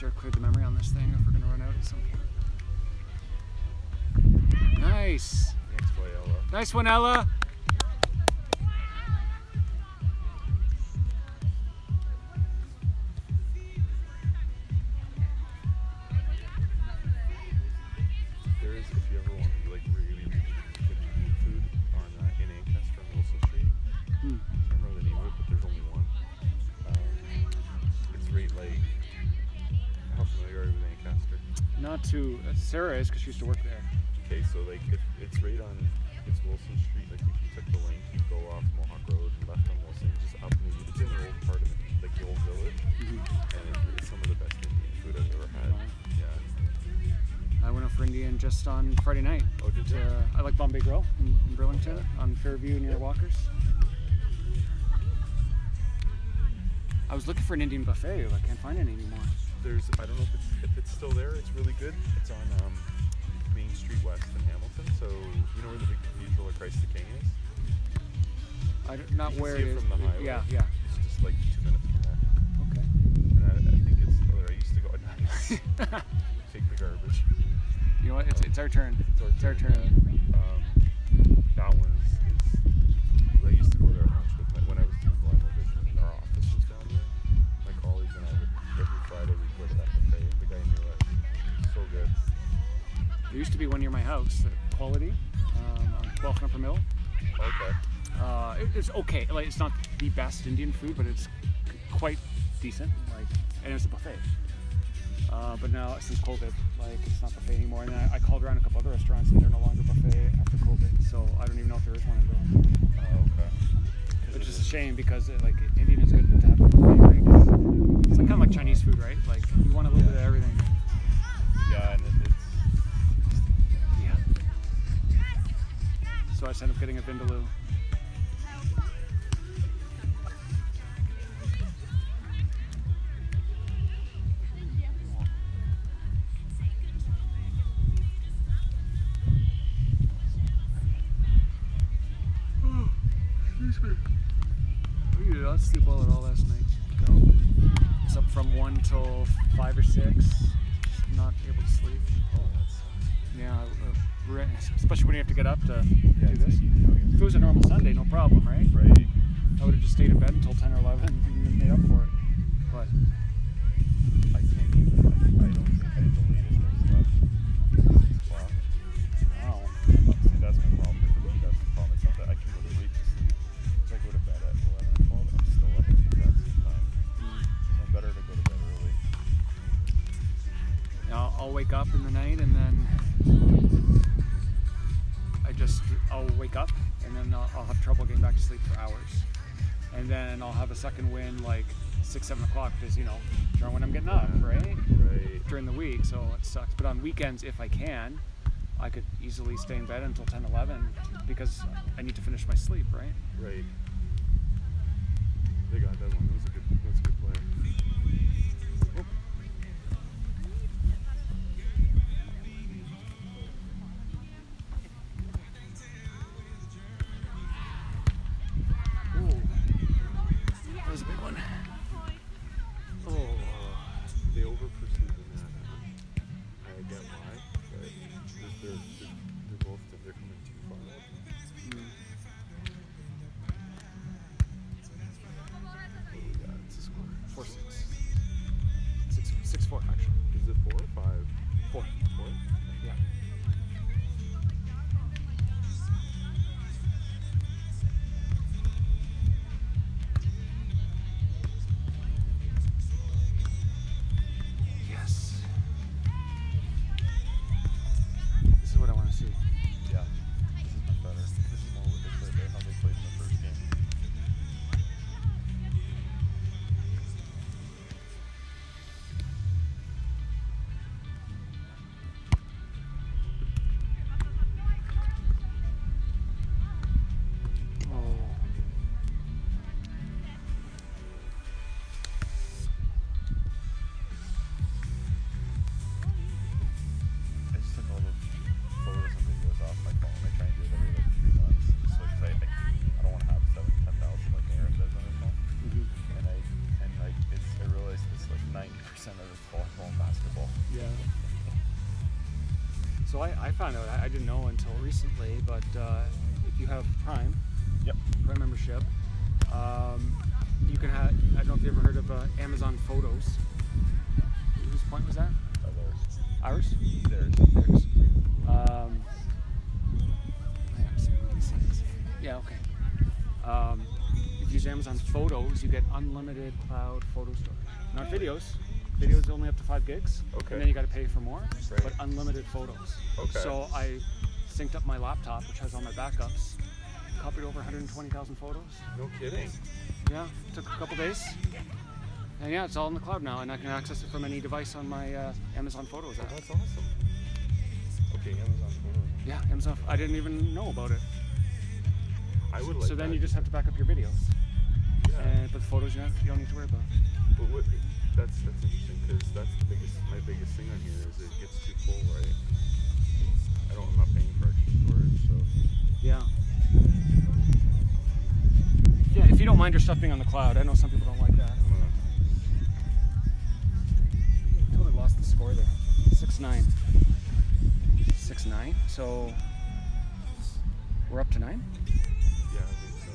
Sarah cleared the memory on this thing if we're gonna run out at some point. Nice. Thanks, boy, Ella. Nice one, Ella. There is, if you ever want to like really good food on in Ancaster on Wilson Street. I can't remember the name of it, but there's only one. It's right like, how familiar are you with Ancaster? Not too. Sarah is, because she used to work there. Okay, so like it's right on, it's Wilson Street. Like if you took the link, you go off Mohawk Road and left on Wilson, just up maybe. It's in the old part of it, like the old village, and it's some of the best Indian food I've ever had. Wow. Yeah. I went out for Indian just on Friday night. Oh, did you? I like Bombay Grill in Burlington on Fairview near Walkers. I was looking for an Indian buffet, but I can't find any anymore. There's, I don't know if it's still there. It's really good. It's on Main Street West in Hamilton. So you know where the big Cathedral of Christ the King is? Not You can where see it it is. from the highway. Yeah. It's just like 2 minutes from there. Okay. And I think it's still there. I used to go at night. Take the garbage. You know what? It's our turn. It's our turn. That one is. I used to go there at lunch with when I was doing Blind Vision, and our office was down there. My colleague and I would every Friday we'd go to that buffet. The guy knew it. So good. There used to be one near my house, Quality, on 12th and Upper Mill. Okay. It's okay. Like, it's not the best Indian food, but it's quite decent. Like, and it's a buffet. But now since COVID, like, it's not buffet anymore. And then I called around a couple other restaurants, and they're no longer buffet after COVID. So I don't even know if there is one in Burlington. Okay. Which is a shame because like Indian is good to have a buffet, right? It's like, kind of like Chinese food, right? Like you want a little bit of everything. Yeah, and it's. Yeah. So I just ended up getting a vindaloo. Excuse me. I did not sleep well at all last night. No. I was up from 1 till 5 or 6. Just not able to sleep. Oh, that sucks. Yeah, especially when you have to get up to Yeah, do this. it's easy. If it was a normal Sunday, no problem, right? Right. I would have just stayed in bed until 10 or 11 and made up for it. But I can't even. I don't think I the latest I slept 6 o'clock. wow. See, that's my problem. For me, that's the problem. It's not that I can go to late to sleep. Because I go to bed at 11 or 12, I'm still up at the exact same time. So I'm better to go to bed early. I'll wake up in the night and then I'll wake up and then I'll have trouble getting back to sleep for hours. And then I'll have a second wind like 6, 7 o'clock because, you know, during when I'm getting up, right? Right. During the week, so it sucks. But on weekends, if I can, I could easily stay in bed until 10, 11 because I need to finish my sleep, right? Right. They got that one. That's a good play. Ooh. That was a big one. Oh. They over-pursued in that. I get why, but they're both they're coming too far out. What do we got? It's a score. 4-6. 6 found out, I didn't know until recently, but if you have Prime, Yep. Prime membership, you can have, I don't know if you ever heard of Amazon Photos. Whose point was that? Ours? Theirs. Theirs. I gotta see what these things. Yeah, okay. If you use Amazon Photos, you get unlimited cloud photo storage. Not videos. Videos only up to 5 gigs. Okay. And then you got to pay for more. Right. But unlimited photos. Okay. So I synced up my laptop, which has all my backups. Copied over 120,000 photos. No kidding. Yeah, took a couple days. And yeah, it's all in the cloud now, and I can access it from any device on my Amazon Photos app. That's awesome. Okay, Amazon Photos. Yeah, Amazon. I didn't even know about it. I would like So then that. you just have to back up your videos. Yeah. But the photos you don't need to worry about. But what? That's interesting because that's my biggest thing on here is it gets too full, right? I'm not paying for extra storage, so. Yeah. Yeah, if you don't mind your stuff being on the cloud, I know some people don't like that. Totally lost the score there. 6-9. 6-9. So we're up to 9. Yeah, I think so.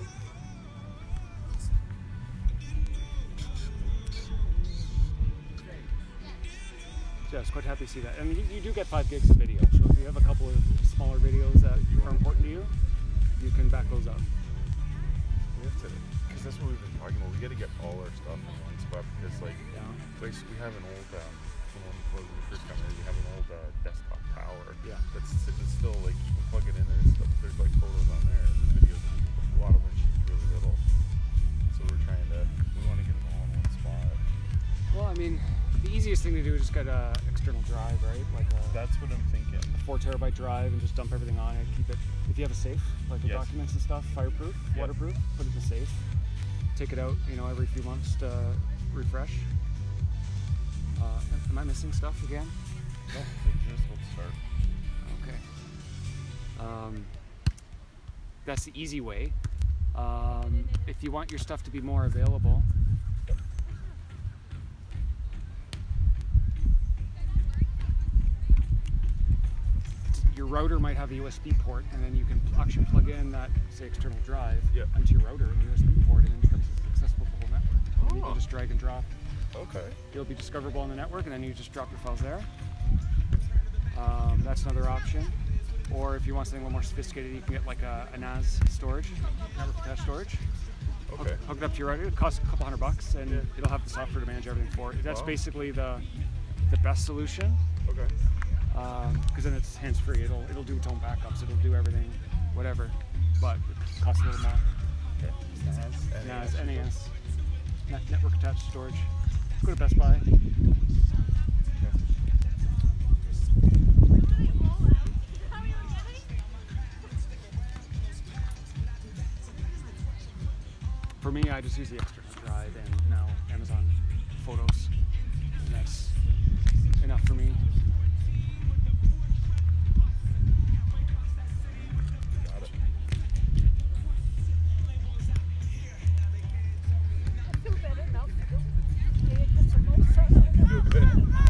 Yeah, I was quite happy to see that. And you do get 5 gigs of video, so if you have a couple of smaller videos that are important to you, you can back those up. We have to, because that's what we've been talking about. We got to get all our stuff in one spot because, like, Yeah. we have an old, when we first got married, we have an old desktop tower. Yeah. That's still, like, you can plug it in there and stuff. There's, like, photos on there and videos. A lot of when she's really little. So we want to get them all in one spot. Well, I mean, the easiest thing to do is just get an external drive, right? Like That's what I'm thinking. a 4 terabyte drive and just dump everything on it. Keep it, if you have a safe, like the Yes. documents and stuff, fireproof, Yeah. waterproof, put it in the safe. Take it out, every few months to refresh. Am I missing stuff again? No, just let's start. Okay. That's the easy way. If you want your stuff to be more available, your router might have a USB port, and then you can actually plug in that, say, external drive Yep. onto your router and USB port, and then it becomes accessible to the whole network. And you Oh. can just drag and drop. Okay. It'll be discoverable on the network, and then you just drop your files there. That's another option. Or if you want something a little more sophisticated, you can get like a NAS storage, network attached storage. Okay. Hook it up to your router. It costs a couple $100, and Yeah. it'll have the software to manage everything for it. That's Wow. basically the best solution, Okay. because then it's hands-free. It'll do its own backups. It'll do everything, whatever, but it costs a little more. Okay. NAS, NAS, network attached storage. Go to Best Buy. For me, I just use the external drive and now Amazon Photos, and that's enough for me. Got it. I feel better now. Get some more sun. Feel good.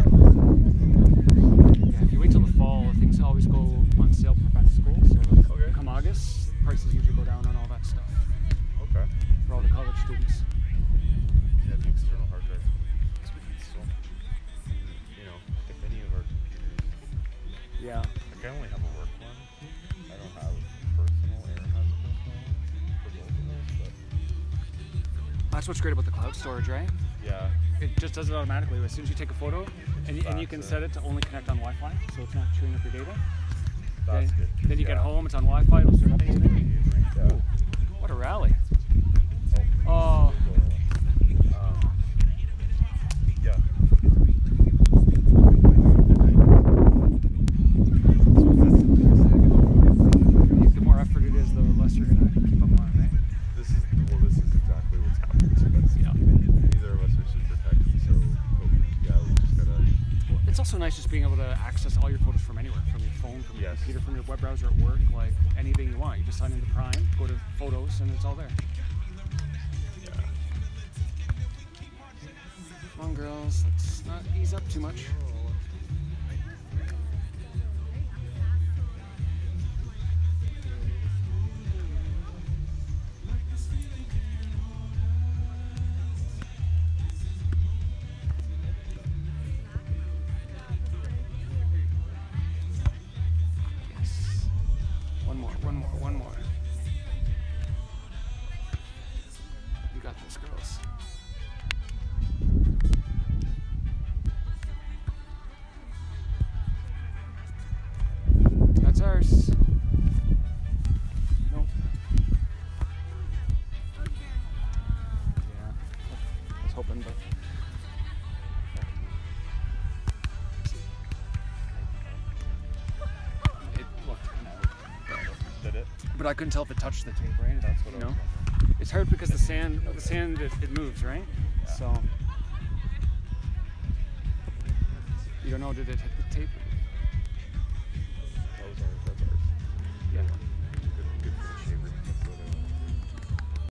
Yeah, if you wait till the fall, things always go on sale for back to school. So like, Okay. come August, prices usually go down on all that stuff Okay. for all the college students. Yeah, the external hard drive. Because we need so much. If any of our computers. Yeah. Like, I only have a work one. I don't have a personal. Aaron has a personal one for both of us, but. That's what's great about the cloud storage, right? Yeah. It just does it automatically. As soon as you take a photo, and you can That's set it to only connect on Wi-Fi, so it's not chewing up your data. That's then, good. Then you get Yeah. home, it's on Wi-Fi, it'll start uploading. Yeah. Ooh, what a rally. Oh. Oh, Yeah. the more effort it is, the less you're going to keep up on it, right? This is exactly what's happening. So that's neither of us are super techy, so yeah, we just gotta. It's also nice just being able to access all your photos from anywhere, from your phone, from your Yes. computer, from your web browser at work, like anything you want. You just sign into Prime, go to Photos, and it's all there. Yeah. Come on, girls, let's not ease up too much. I couldn't tell if it touched the tape, right? That's what You I know? was wondering. It's hard because the sand it moves, right? Yeah. So you don't know, did it hit the tape?